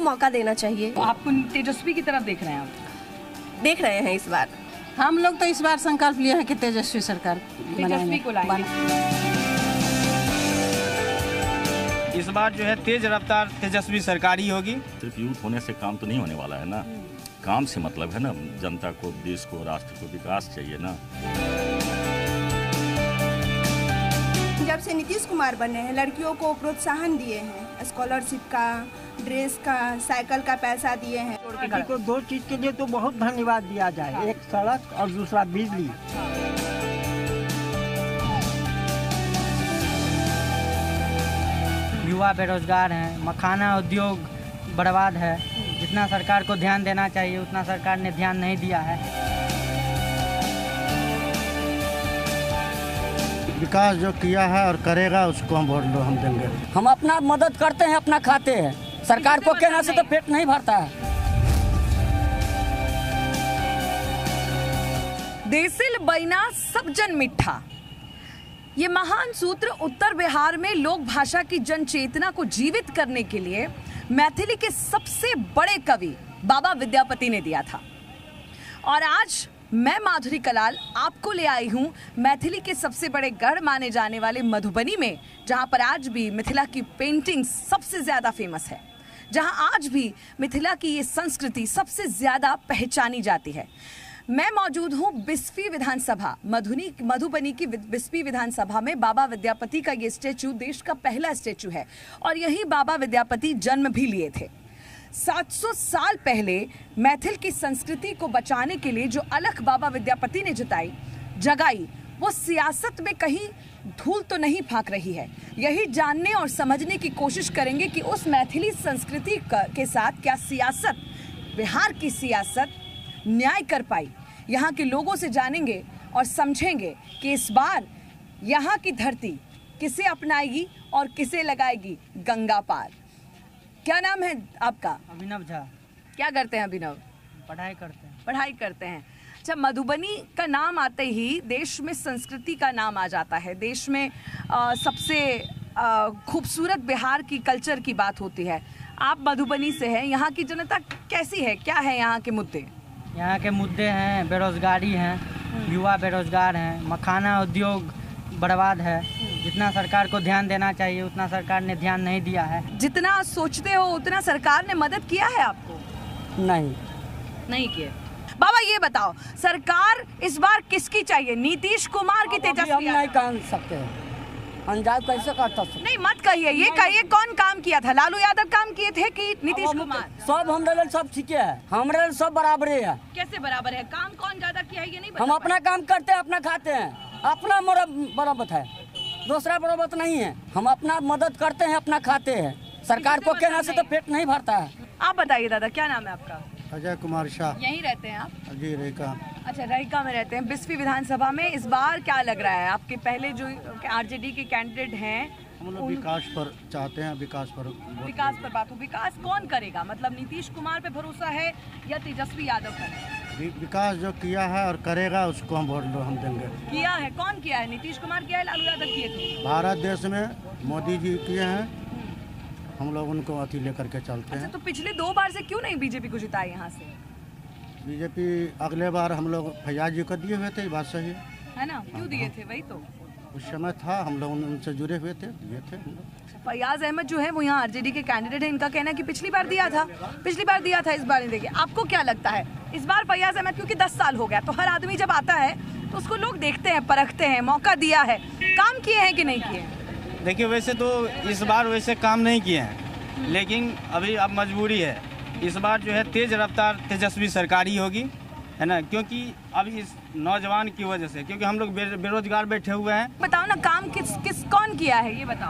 मौका देना चाहिए। आपको तेजस्वी की तरफ देख रहे हैं? आप देख रहे हैं इस बार। हम लोग तो इस बार संकल्प लिए हैं कि तेजस्वी सरकार तेजस्वी को लाएंगे। इस बार जो है तेज रफ्तार तेजस्वी सरकार ही होगी। सिर्फ यूथ होने से काम तो नहीं होने वाला है ना, काम से मतलब है ना, जनता को, देश को, राष्ट्र को विकास चाहिए ना। जब से नीतीश कुमार बने हैं लड़कियों को प्रोत्साहन दिए हैं, स्कॉलरशिप का, ड्रेस का, साइकिल का पैसा दिए हैं। पार्टी को दो चीज के लिए तो बहुत धन्यवाद दिया जाए, एक सड़क और दूसरा बिजली। युवा बेरोजगार हैं, मखाना उद्योग बर्बाद है। जितना सरकार को ध्यान देना चाहिए उतना सरकार ने ध्यान नहीं दिया है। विकास जो किया है और करेगा उसको हम वोट दो, हम देंगे। हम अपना मदद करते हैं, अपना खाते हैं, सरकार को कहने से तो पेट नहीं भरता है। देसिल बैना सब जन मिठा, ये महान सूत्र उत्तर बिहार में लोक भाषा की जन चेतना को जीवित करने के लिए मैथिली के सबसे बड़े कवि बाबा विद्यापति ने दिया था। और आज मैं माधुरी कलाल आपको ले आई हूं मैथिली के सबसे बड़े गढ़ माने जाने वाले मधुबनी में, जहां पर आज भी मिथिला की पेंटिंग सबसे ज्यादा फेमस है, जहां आज भी मिथिला की ये संस्कृति सबसे ज्यादा पहचानी जाती है। मैं मौजूद हूं बिस्फी विधानसभा, मधुबनी की बिस्फी विधानसभा में। बाबा विद्यापति का ये स्टैचू देश का पहला स्टैचू है और यही बाबा विद्यापति जन्म भी लिए थे। 700 साल पहले मैथिल की संस्कृति को बचाने के लिए जो अलख बाबा विद्यापति ने जगाई, वो सियासत में कहीं धूल तो नहीं फाँक रही है। यही जानने और समझने की कोशिश करेंगे कि उस मैथिली संस्कृति के साथ क्या सियासत, बिहार की सियासत न्याय कर पाई। यहाँ के लोगों से जानेंगे और समझेंगे कि इस बार यहाँ की धरती किसे अपनाएगी और किसे लगाएगी गंगा पार। क्या नाम है आपका? अभिनव झा। क्या करते हैं अभिनव? पढ़ाई करते हैं। पढ़ाई करते हैं। अच्छा, मधुबनी का नाम आते ही देश में संस्कृति का नाम आ जाता है। देश में सबसे खूबसूरत बिहार की कल्चर की बात होती है। आप मधुबनी से हैं, यहाँ की जनता कैसी है, क्या है यहाँ के मुद्दे? यहाँ के मुद्दे हैं बेरोजगारी हैं, युवा बेरोजगार हैं, मखाना उद्योग बर्बाद है। जितना सरकार को ध्यान देना चाहिए उतना सरकार ने ध्यान नहीं दिया है। जितना सोचते हो उतना सरकार ने मदद किया है आपको? नहीं किया। बाबा ये बताओ, सरकार इस बार किसकी चाहिए, नीतीश कुमार की, तेजस्वी? हम नहीं कह सकते, अंदाज कैसे करता? नहीं मत कहिए, ये कहिए कौन काम किया था? लालू यादव काम किए थे कि नीतीश कुमार? सब हमारे सब ठीक है, हमारे सब बराबर है। कैसे बराबर है? काम कौन ज्यादा किया है ये नहीं? हम अपना काम करते हैं, अपना खाते हैं, अपना बराबर है, दूसरा बराबर नहीं है। हम अपना मदद करते हैं, अपना खाते हैं, सरकार को कहने से तो पेट नहीं भरता है। आप बताइए दादा, क्या नाम है आपका? अजय कुमार शाह। यहीं रहते हैं आप? जी, रहीका। अच्छा, रहीका में रहते हैं। बिस्फी विधानसभा में इस बार क्या लग रहा है? आपके पहले जो आरजेडी के कैंडिडेट हैं, हम लोग विकास पर चाहते हैं, विकास पर बात हो। विकास कौन करेगा? मतलब नीतीश कुमार पे भरोसा है या तेजस्वी यादव पर? विकास जो किया है और करेगा उसको हम वोट दो, हम देंगे। किया है? कौन किया है? नीतीश कुमार किया है, लालू यादव किए थे? भारत देश में मोदी जी किए हैं, हम लोग उनको अति लेकर के चलते हैं। अच्छा, तो पिछले 2 बार से क्यों नहीं बीजेपी को जिताए यहाँ से? बीजेपी अगले बार हम लोग फैयाज जी को दिए हुए थे, बात सही है ना? क्यों दिए थे? वही तो उस समय था, हम लोग उनसे जुड़े हुए थे, दिए थे। फैयाज अहमद जो है वो यहाँ आरजेडी के कैंडिडेट हैं, इनका कहना है कि पिछली बार दिया था, इस बार नहीं देंगे। आपको क्या लगता है इस बार फैयाज अहमद, क्योंकि 10 साल हो गया, तो हर आदमी जब आता है तो उसको लोग देखते हैं, परखते हैं, मौका दिया है, काम किए हैं कि नहीं किए हैं? देखिए, वैसे तो इस बार वैसे काम नहीं किए हैं, लेकिन अभी अब मजबूरी है। इस बार जो है तेज रफ्तार तेजस्वी सरकार ही होगी, है ना, क्योंकि अभी इस नौजवान की वजह से, क्योंकि हम लोग बेरोजगार बैठे हुए हैं। बताओ ना, काम कौन किया है ये बताओ?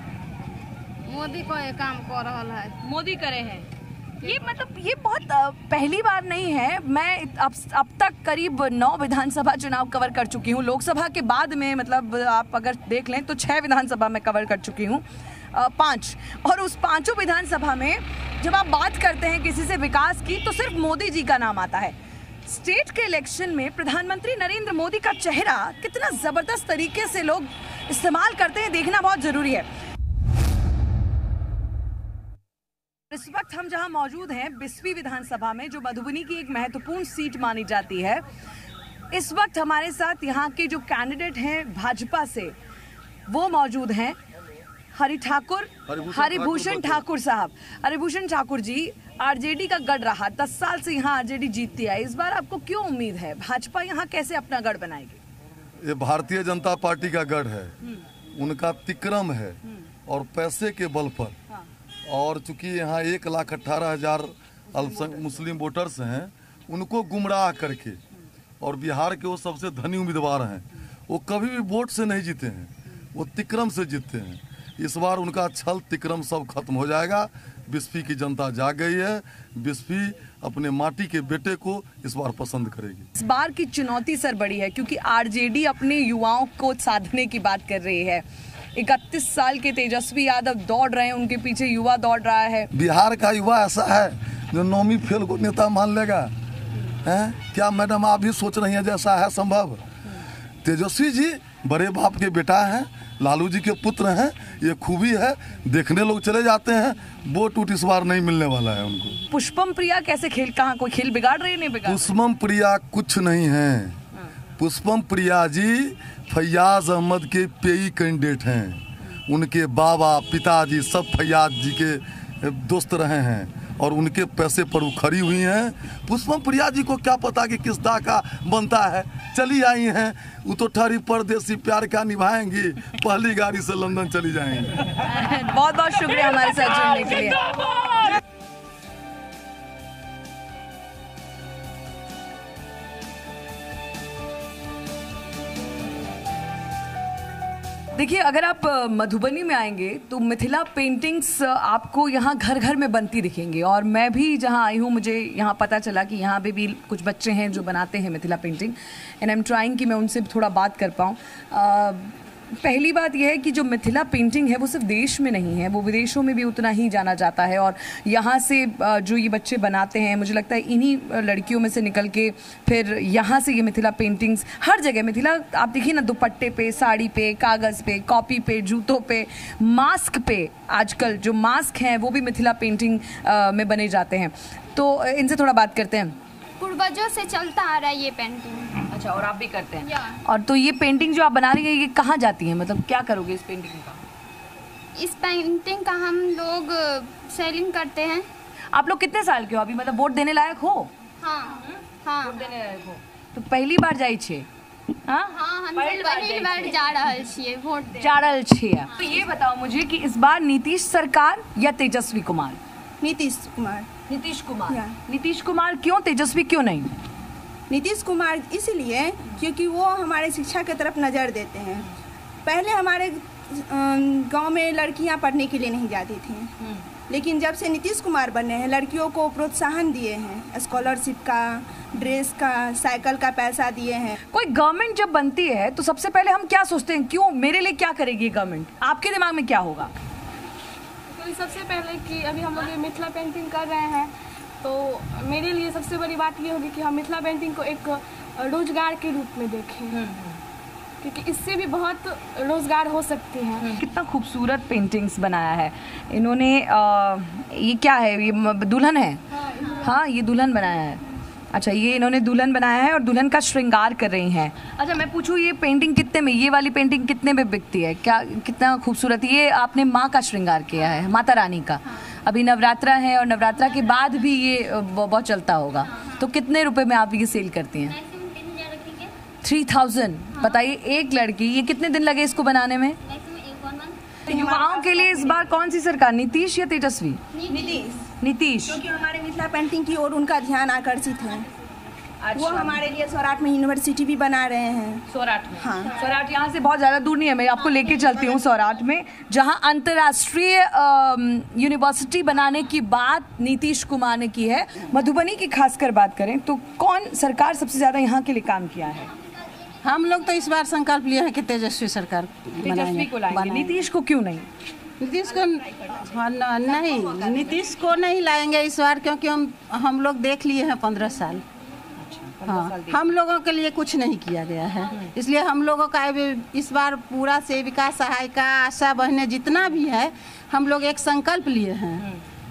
मोदी को ये काम कर रहा है, मोदी करे हैं। ये मतलब ये बहुत पहली बार नहीं है। मैं अब तक करीब 9 विधानसभा चुनाव कवर कर चुकी हूँ। लोकसभा के बाद में मतलब आप अगर देख लें तो 6 विधानसभा में कवर कर चुकी हूँ, 5, और उस 5 विधानसभा में जब आप बात करते हैं किसी से विकास की तो सिर्फ मोदी जी का नाम आता है। स्टेट के इलेक्शन में प्रधानमंत्री नरेंद्र मोदी का चेहरा कितना जबरदस्त तरीके से लोग इस्तेमाल करते हैं, देखना बहुत जरूरी है। इस वक्त हम जहां मौजूद हैं बिस्फी विधानसभा में, जो मधुबनी की एक महत्वपूर्ण सीट मानी जाती है। इस वक्त हमारे साथ यहाँ के जो कैंडिडेट हैं भाजपा से, वो मौजूद हैं हरिभूषण ठाकुर साहब। हरिभूषण ठाकुर जी, आरजेडी का गढ़ रहा, 10 साल से यहाँ आरजेडी जीतती है। इस बार आपको क्यों उम्मीद है, भाजपा यहाँ कैसे अपना गढ़ बनाएगी? ये भारतीय जनता पार्टी का गढ़ है, उनका तिक्रम है और पैसे के बल पर। और चूंकि यहाँ 1,18,000 मुस्लिम वोटर्स हैं, उनको गुमराह करके, और बिहार के वो सबसे धनी उम्मीदवार हैं, वो कभी भी वोट से नहीं जीते हैं, वो तिक्रम से जीतते हैं। इस बार उनका छल तिक्रम सब खत्म हो जाएगा। बिस्फी की जनता जाग गई है, बिस्फी अपने माटी के बेटे को इस बार पसंद करेगी। इस बार की चुनौती सर बड़ी है, क्योंकि आरजेडी अपने युवाओं को साधने की बात कर रही है। 31 साल के तेजस्वी यादव दौड़ रहे हैं, उनके पीछे युवा दौड़ रहा है। बिहार का युवा ऐसा है जो नौवीं फेल को नेता मान लेगा, हैं? क्या मैडम आप भी सोच रही हैं जैसा है संभव? तेजस्वी जी बड़े बाप के बेटा हैं, लालू जी के पुत्र हैं, ये खूबी है। देखने लोग चले जाते हैं, वोट उठ इस बार नहीं मिलने वाला है उनको। पुष्पम प्रिया कैसे खेल, कहाँ कोई खेल बिगाड़ रही है? नहीं बिगाड़। पुष्पम प्रिया कुछ नहीं है। पुष्पम प्रिया जी फैयाज अहमद के पेई कैंडिडेट हैं। उनके बाबा पिताजी सब फैयाज जी के दोस्त रहे हैं और उनके पैसे पर वो खड़ी हुई हैं। पुष्पम प्रिया जी को क्या पता कि किस तरह का बनता है, चली आई हैं, वो तो ठहरी परदेसी प्यार का निभाएंगी, पहली गाड़ी से लंदन चली जाएंगी। बहुत बहुत शुक्रिया हमारे साथ जुड़ने के लिए। देखिए, अगर आप मधुबनी में आएंगे तो मिथिला पेंटिंग्स आपको यहाँ घर घर में बनती दिखेंगी। और मैं भी जहाँ आई हूँ, मुझे यहाँ पता चला कि यहाँ पे भी कुछ बच्चे हैं जो बनाते हैं Mithila painting, and I am trying कि मैं उनसे थोड़ा बात कर पाऊँ। पहली बात यह है कि जो मिथिला पेंटिंग है वो सिर्फ देश में नहीं है, वो विदेशों में भी उतना ही जाना जाता है। और यहाँ से जो ये बच्चे बनाते हैं, मुझे लगता है इन्हीं लड़कियों में से निकल के फिर यहाँ से ये मिथिला पेंटिंग्स हर जगह, मिथिला आप देखिए ना, दुपट्टे पे, साड़ी पे, कागज़ पे, कॉपी पे, जूतों पे, मास्क पे, आजकल जो मास्क हैं वो भी मिथिला पेंटिंग में बने जाते हैं। तो इनसे थोड़ा बात करते हैं। पूर्वजों से चलता आ रहा है ये पेंटिंग। अच्छा, और आप भी करते हैं? और तो ये पेंटिंग जो आप बना रही है, ये कहाँ जाती है, मतलब क्या करोगे इस पेंटिंग का? इस पेंटिंग का हम लोग सेलिंग करते हैं। आप लोग कितने साल के हो अभी, मतलब वोट देने लायक हो? हाँ वोट देने लायक हो तो पहली बार जाइ छे? हाँ, हम पहली बार जा रहल छिए वोट दे। जा रहल छिए। तो ये बताओ मुझे कि इस बार नीतीश सरकार या तेजस्वी कुमार? नीतीश कुमार। नीतीश कुमार। नीतीश कुमार क्यों, तेजस्वी क्यों नहीं? नीतीश कुमार इसलिए क्योंकि वो हमारे शिक्षा की तरफ नज़र देते हैं। पहले हमारे गांव में लड़कियां पढ़ने के लिए नहीं जाती थीं, लेकिन जब से नीतीश कुमार बने हैं, लड़कियों को प्रोत्साहन दिए हैं, स्कॉलरशिप का, ड्रेस का, साइकिल का पैसा दिए हैं। कोई गवर्नमेंट जब बनती है तो सबसे पहले हम क्या सोचते हैं, क्यों मेरे लिए क्या करेगी गवर्नमेंट? आपके दिमाग में क्या होगा? सबसे पहले कि अभी हम लोग ये मिथिला पेंटिंग कर रहे हैं, तो मेरे लिए सबसे बड़ी बात ये होगी कि हम मिथिला पेंटिंग को एक रोजगार के रूप में देखें, क्योंकि इससे भी बहुत रोजगार हो सकते हैं। कितना खूबसूरत पेंटिंग्स बनाया है इन्होंने। ये क्या है, ये दुल्हन है? हाँ, ये दुल्हन बनाया है। अच्छा, ये इन्होंने दुल्हन बनाया है और दुल्हन का श्रृंगार कर रही हैं। अच्छा, मैं पूछूं ये पेंटिंग कितने में, ये वाली पेंटिंग कितने में बिकती है? क्या, कितना खूबसूरत। ये आपने माँ का श्रृंगार किया है, माता रानी का। अभी नवरात्रा है और नवरात्रा के बाद भी ये बहुत चलता होगा, तो कितने रुपए में आप ये सेल करती हैं? 3000। बताइए, एक लड़की, ये कितने दिन लगे इसको बनाने में? युवाओं के लिए इस बार कौन सी सरकार, नीतीश या तेजस्वी? नीतीश। क्योंकि हमारे मिथिला पेंटिंग की ओर उनका ध्यान आकर्षित है। अच्छा। वो हमारे लिए सौराठ में यूनिवर्सिटी भी बना रहे हैं। सौराठ में? हाँ, सौराठ यहाँ से बहुत ज़्यादा दूर नहीं है, मैं आपको लेके चलती हूँ सौराठ में, जहाँ अंतर्राष्ट्रीय यूनिवर्सिटी बनाने की बात नीतीश कुमार ने की है। मधुबनी की खासकर बात करें तो कौन सरकार सबसे ज़्यादा यहाँ के लिए काम किया है? हम लोग तो इस बार संकल्प लिए हैं कि तेजस्वी सरकार तेजस्वी को लाएंगे। नीतीश को क्यों नहीं? नीतीश को नहीं, नीतीश को नहीं लाएंगे इस बार, क्योंकि हम लोग देख लिए हैं 15 साल। हाँ, हम लोगों के लिए कुछ नहीं किया गया है, इसलिए हम लोगों का इस बार पूरा सेविका, सहायिका, आशा बहनें जितना भी है, हम लोग एक संकल्प लिए हैं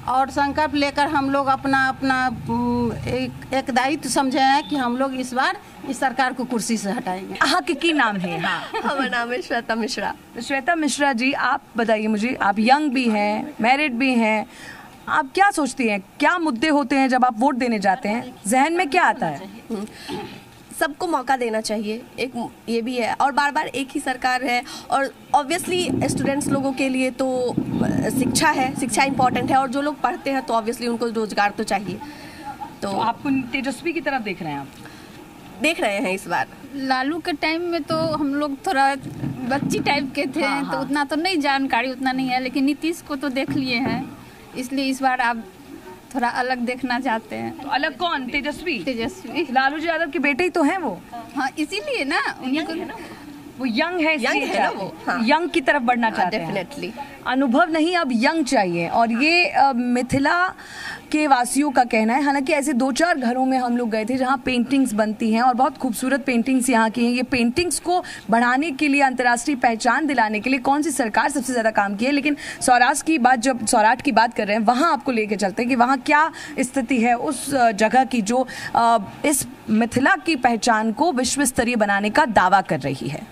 और संकल्प लेकर हम लोग अपना अपना एक दायित्व समझे हैं कि हम लोग इस बार इस सरकार को कुर्सी से हटाएंगे। हाँ, की नाम है? हाँ, हमारा नाम है श्वेता मिश्रा। श्वेता मिश्रा जी, आप बताइए मुझे, आप यंग भी हैं, मैरिड भी हैं, आप क्या सोचती हैं, क्या मुद्दे होते हैं जब आप वोट देने जाते हैं, जहन में क्या आता है? सबको मौका देना चाहिए, एक ये भी है, और बार बार एक ही सरकार है, और ऑब्वियसली स्टूडेंट्स लोगों के लिए तो शिक्षा है, शिक्षा इम्पॉर्टेंट है, और जो लोग पढ़ते हैं तो ऑब्वियसली उनको रोजगार तो चाहिए। तो आपको तेजस्वी की तरफ देख रहे हैं? आप देख रहे हैं इस बार। लालू के टाइम में तो हम लोग थोड़ा बच्ची टाइप के थे, तो उतना तो नहीं जानकारी उतना नहीं है, लेकिन नीतीश को तो देख लिए हैं, इसलिए इस बार आप थोड़ा अलग देखना चाहते हैं। तो अलग कौन? तेजस्वी? तेजस्वी लालू जी यादव के बेटे ही तो हैं वो। हाँ, इसीलिए ना उन्हीं को, वो यंग है, ना वो। हाँ। यंग की तरफ बढ़ना चाहते हैं। डेफिनेटली अनुभव नहीं, अब यंग चाहिए, और ये मिथिला के वासियों का कहना है। हालांकि ऐसे 2-4 घरों में हम लोग गए थे जहां पेंटिंग्स बनती हैं, और बहुत खूबसूरत पेंटिंग्स यहाँ की हैं। ये पेंटिंग्स को बढ़ाने के लिए, अंतर्राष्ट्रीय पहचान दिलाने के लिए कौन सी सरकार सबसे ज़्यादा काम की है? लेकिन सौराष्ट्र की बात, जब सौराष्ट्र की बात कर रहे हैं, वहाँ आपको लेके चलते हैं कि वहाँ क्या स्थिति है उस जगह की जो इस मिथिला की पहचान को विश्व स्तरीय बनाने का दावा कर रही है।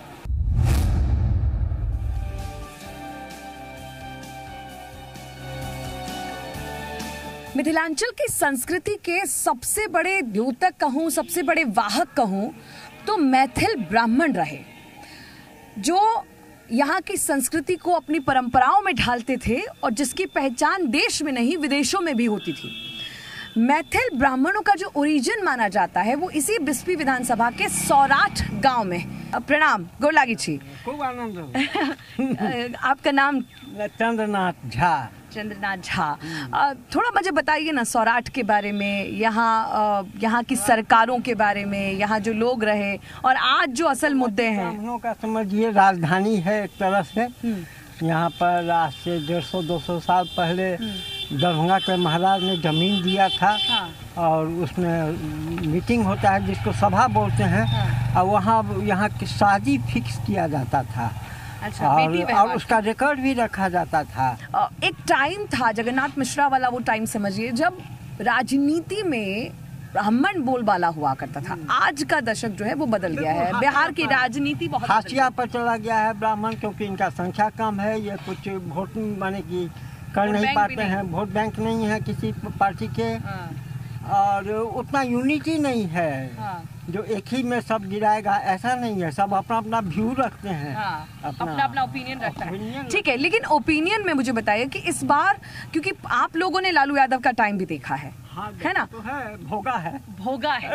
मिथिलांचल की संस्कृति के सबसे बड़े द्योतक कहूँ, सबसे बड़े वाहक कहूँ तो मैथिल ब्राह्मण रहे, जो यहाँ की संस्कृति को अपनी परंपराओं में ढालते थे और जिसकी पहचान देश में नहीं विदेशों में भी होती थी। मैथिल ब्राह्मणों का जो ओरिजिन माना जाता है वो इसी बिस्फी विधानसभा के सौराठ गांव में। प्रणाम, गोर लागी छी। खूब आनंद। आपका नाम? चंद्रनाथ झा। चंद्रनाथ झा, थोड़ा मुझे बताइए ना सौराठ के बारे में, यहाँ की सरकारों के बारे में, यहाँ जो लोग रहे और आज जो असल मुद्दे हैं। ब्राह्मणों का समझिए राजधानी है एक तरह से। यहाँ पर आज से 150-200 साल पहले दरभंगा के महाराज ने जमीन दिया था। और उसमें मीटिंग होता है जिसको सभा बोलते हैं। और वहाँ यहाँ की शादी फिक्स किया जाता था। अच्छा, और उसका रिकॉर्ड भी रखा जाता था। एक टाइम था जगन्नाथ मिश्रा वाला, वो टाइम समझिए जब राजनीति में ब्राह्मण बोलबाला हुआ करता था। आज का दशक जो है वो बदल गया है, बिहार की राजनीति बहुत हाशिया पर चला गया है ब्राह्मण, क्योंकि इनका संख्या कम है, ये कुछ वोट माने कि कर नहीं पाते हैं, वोट बैंक नहीं है किसी पार्टी के, और उतना यूनिटी नहीं है जो एक ही में सब गिराएगा, ऐसा नहीं है। सब अपना अपना व्यू रखते हैं, अपना ओपिनियन रखता है। ठीक है, लेकिन ओपिनियन में मुझे बताइए कि इस बार, क्योंकि आप लोगों ने लालू यादव का टाइम भी देखा है, है ना? तो है, भोगा है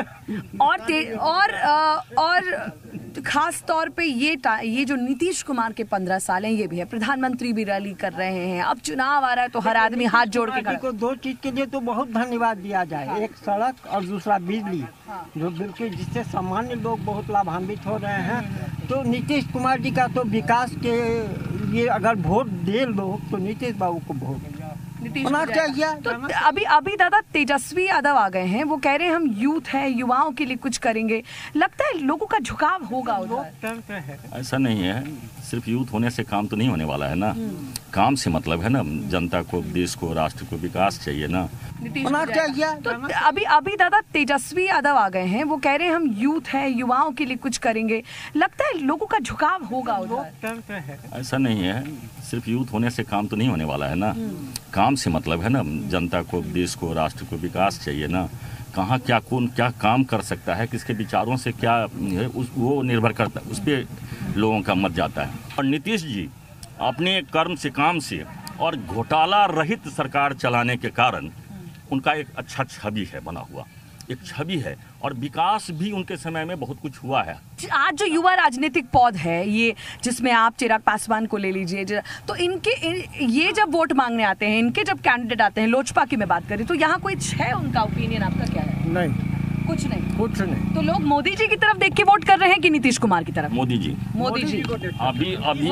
और खास तौर पे ये जो नीतीश कुमार के 15 साल हैं, ये भी है, प्रधानमंत्री भी रैली कर रहे हैं, अब चुनाव आ रहा है तो हर आदमी हाथ जोड़ के को 2 चीज के लिए तो बहुत धन्यवाद दिया जाए। एक सड़क और दूसरा बिजली, जो बिल्कुल जिससे सामान्य लोग बहुत लाभान्वित हो रहे हैं। तो नीतीश कुमार जी का तो विकास के लिए अगर वोट दे लोग तो नीतीश बाबू को वोट होना चाहिए। तो अभी दादा तेजस्वी यादव आ गए हैं, वो कह रहे हैं हम यूथ है, युवाओं के लिए कुछ करेंगे। लगता है लोगों का झुकाव होगा उधर? ऐसा नहीं है, सिर्फ यूथ होने से काम तो नहीं होने वाला है ना। काम से मतलब है ना, जनता को, देश को, राष्ट्र को विकास चाहिए ना, होना चाहिए। तो अभी दादा तेजस्वी यादव आ गए हैं, वो कह रहे हैं हम यूथ है, युवाओं के लिए कुछ करेंगे। लगता है लोगों का झुकाव होगा उधर? ऐसा नहीं है, सिर्फ यूथ होने से काम तो नहीं होने वाला है ना। काम से मतलब है ना, जनता को, देश को, राष्ट्र को विकास चाहिए ना। कहाँ क्या कौन क्या काम कर सकता है, किसके विचारों से क्या है, वो निर्भर करता है, उस पर लोगों का मत जाता है। और नीतीश जी अपने कर्म से, काम से और घोटाला रहित सरकार चलाने के कारण उनका एक अच्छा छवि है, बना हुआ एक छवि है, और विकास भी उनके समय में बहुत कुछ हुआ है। आज जो युवा राजनीतिक पौध है, ये जिसमें आप चिराग पासवान को ले लीजिए, तो ये जब वोट मांगने आते हैं, इनके जब कैंडिडेट आते हैं, लोजपा की मैं बात करें, तो यहाँ कोई है उनका ओपिनियन, आपका क्या है? नहीं, कुछ नहीं। तो लोग मोदी जी की तरफ देख के वोट कर रहे हैं कि नीतीश कुमार की तरफ? मोदी जी अभी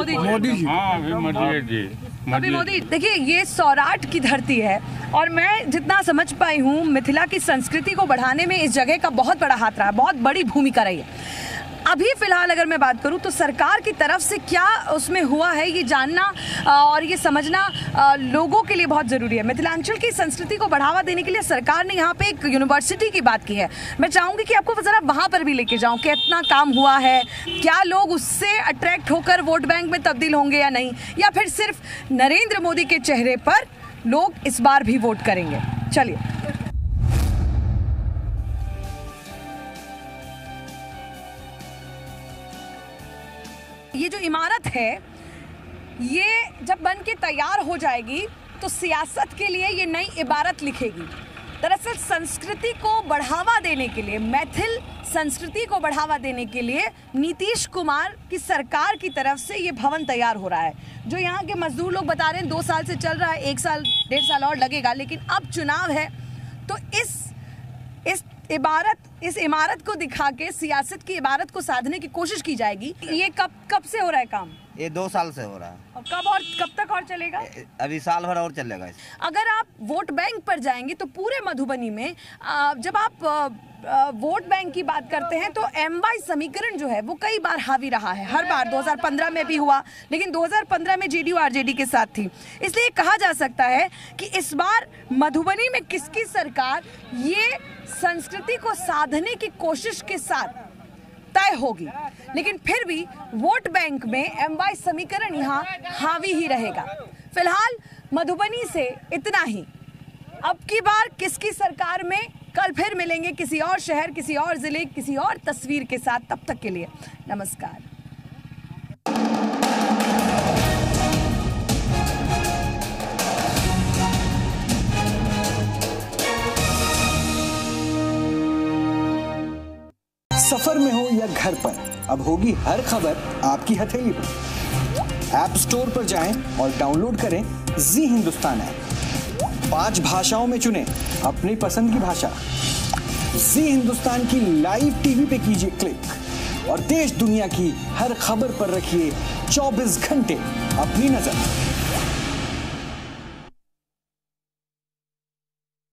मोदी। देखिए, ये सौराठ की धरती है, और मैं जितना समझ पाई हूँ मिथिला की संस्कृति को बढ़ाने में इस जगह का बहुत बड़ा हाथ रहा है, बहुत बड़ी भूमिका रही है। अभी फिलहाल अगर मैं बात करूं तो सरकार की तरफ से क्या उसमें हुआ है ये जानना और ये समझना लोगों के लिए बहुत ज़रूरी है। मिथिलांचल की संस्कृति को बढ़ावा देने के लिए सरकार ने यहाँ पे एक यूनिवर्सिटी की बात की है। मैं चाहूँगी कि आपको ज़रा वहाँ पर भी लेके जाऊँ, कितना काम हुआ है, क्या लोग उससे अट्रैक्ट होकर वोट बैंक में तब्दील होंगे या नहीं, या फिर सिर्फ नरेंद्र मोदी के चेहरे पर लोग इस बार भी वोट करेंगे। चलिए। ये जो इमारत है ये जब बन के तैयार हो जाएगी तो सियासत के लिए ये नई इबारत लिखेगी। दरअसल संस्कृति को बढ़ावा देने के लिए, मैथिल संस्कृति को बढ़ावा देने के लिए नीतीश कुमार की सरकार की तरफ से ये भवन तैयार हो रहा है। जो यहाँ के मजदूर लोग बता रहे हैं 2 साल से चल रहा है, 1 साल 1.5 साल और लगेगा, लेकिन अब चुनाव है तो इस इमारत को दिखा के सियासत की इबारत को साधने की कोशिश की जाएगी। ये कब से हो रहा है काम? ये 2 साल से हो रहा है। और कब तक और चलेगा? अभी साल भर और चलेगा। अगर आप वोट बैंक पर जाएंगे तो पूरे मधुबनी में जब आप वोट बैंक की बात करते हैं तो MY समीकरण जो है वो कई बार हावी रहा है। हर बार 2015 में भी हुआ, लेकिन 2015 में JDU RJD के साथ थी। इसलिए कहा जा सकता है कि इस बार मधुबनी में किसकी सरकार ये संस्कृति को साधने की कोशिश के साथ तय होगी। लेकिन फिर भी वोट बैंक में MY समीकरण यहाँ हावी ही रहेगा। फिलहाल मधुबनी से इतना ही। अब की बार किसकी सरकार में, कल फिर मिलेंगे किसी और शहर, किसी और जिले, किसी और तस्वीर के साथ। तब तक के लिए नमस्कार। सफर में हो या घर पर, अब होगी हर खबर आपकी हथेली पर। ऐप स्टोर पर जाएं और डाउनलोड करें जी हिंदुस्तान ऐप। 5 भाषाओं में चुनें अपनी पसंद की भाषा। जी हिंदुस्तान की लाइव टीवी पे कीजिए क्लिक और देश दुनिया की हर खबर पर रखिए 24 घंटे अपनी नजर।